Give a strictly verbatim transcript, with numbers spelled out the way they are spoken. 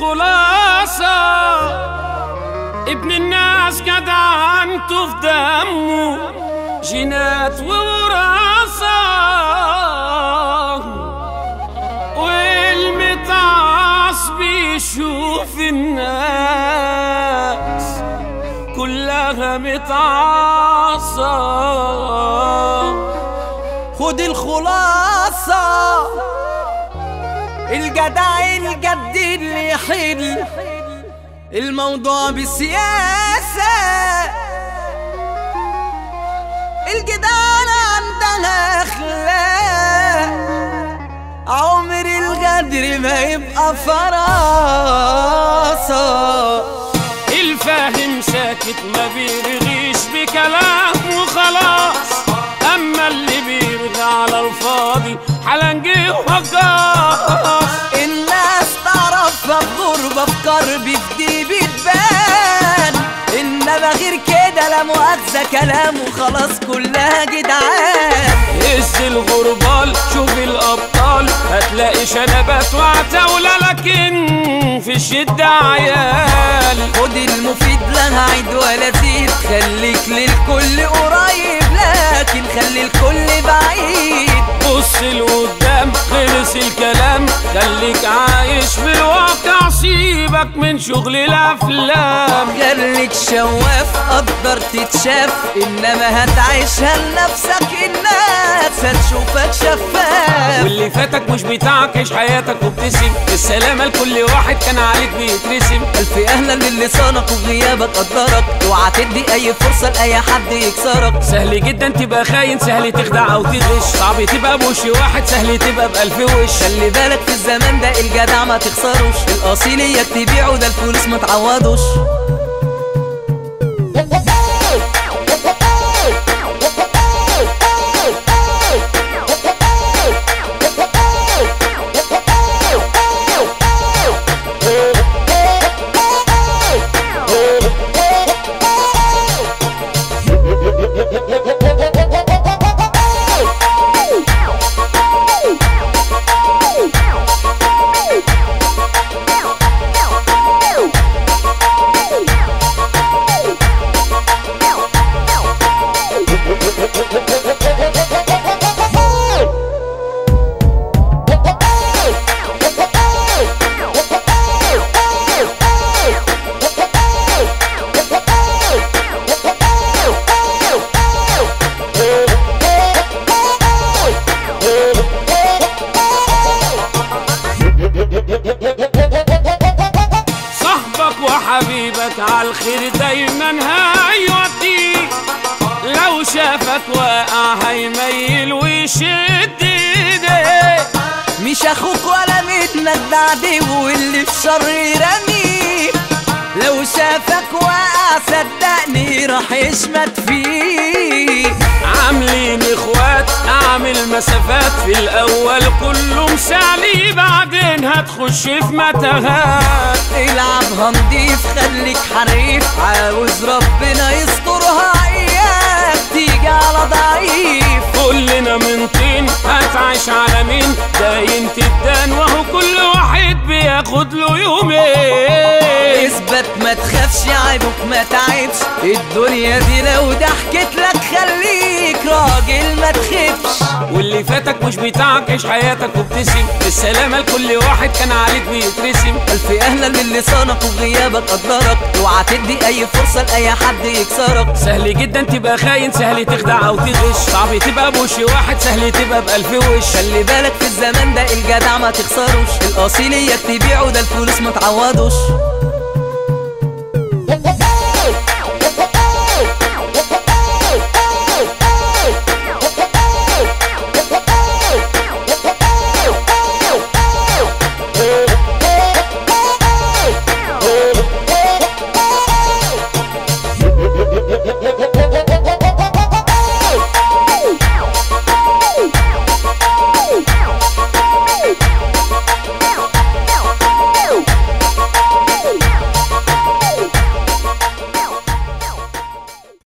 الخلاصة ابن الناس جدعنته في دمه جينات ووراثة، والمتعص بيشوف الناس كلها متعصة. خد الخلاصة، الجدع الجد اللي يحل الموضوع بالسياسة، الجدعانة عندها أخلاق، عمر الغدر ما يبقى فراسة. الفاهم ساكت ما بيرغيش بكلام وخلاص، أما اللي بيرغي على الفاضي حلنجي وهجاص. الناس تعرفها في غربة في كرب في دي بتبان، إنما غير كده لا مؤاخذة كلام وخلاص كلها جدعان. هز الغربال شوف الأبطال هتلاقي شنبات وعتاولة، لكن في الشدة عيال. خد المفيد لا هعيد ولا زيد، خليك للكل قريب لكن خلي الكل بعيد. بص لقدام خلص الكلام، خليك عايش في الواقع، سيبك من شغل الافلام. خليك شواف قدر تتشاف، انما هتعيشها لنفسك الناس هتشوفك شفاف. واللي فاتك مش بتاعك عيش حياتك وابتسم، السلامة لكل واحد كان عليك بيترسم. الف اهلا للي صانك وغيابك قدرك، اوعى تدي اي فرصة لاي حد يكسرك. سهل جدا تبقى خاين، سهل تخدع او تغش، صعب تبقى بوش واحد، سهل تبقى بألف وش. خلي بالك في الزمان ده الجدع ما تخسروش، الاصيل اياك تبيعه ده الفلوس ما تعوضوش. صاحبك وحبيبك عالخير دايما هيوديك، لو شافك واقع هيميل ويشد ايديك. مش اخوك ولا منك ده عدو واللي في شر يرميك، لو شافك واقع صدقني راح يشمت فيك. عاملين اخوات اعمل مسافات، في الاول كله مسالي بعدين هتخش في متاهات. العبها نضيف خليك حريف، عاوز ربنا يسترها اياك تيجي على ضعيف. كلنا من طين هتعيش على مين، داين تدان وهو كل واحد بياخد له يومين. اثبت ما تخافش عيبك ما تعبش، الدنيا دي لو ضحكت لك خليك راجل ما تخافش. واللي فاتك مش بتاعك عيش حياتك وابتسم، السلامة لكل واحد كان عليك بيترسم. الف اهلا للي صانك وغيابك قدرك، اوعى تدي اي فرصة لاي حد يكسرك. سهل جدا تبقى خاين، سهل تخدع او تغش، صعب تبقى بوش واحد، سهل تبقى بألف وش. خلي بالك في الزمان ده الجدع ما تخسروش، الاصيل اياك تبيعه ده الفلوس ما تعوضوش.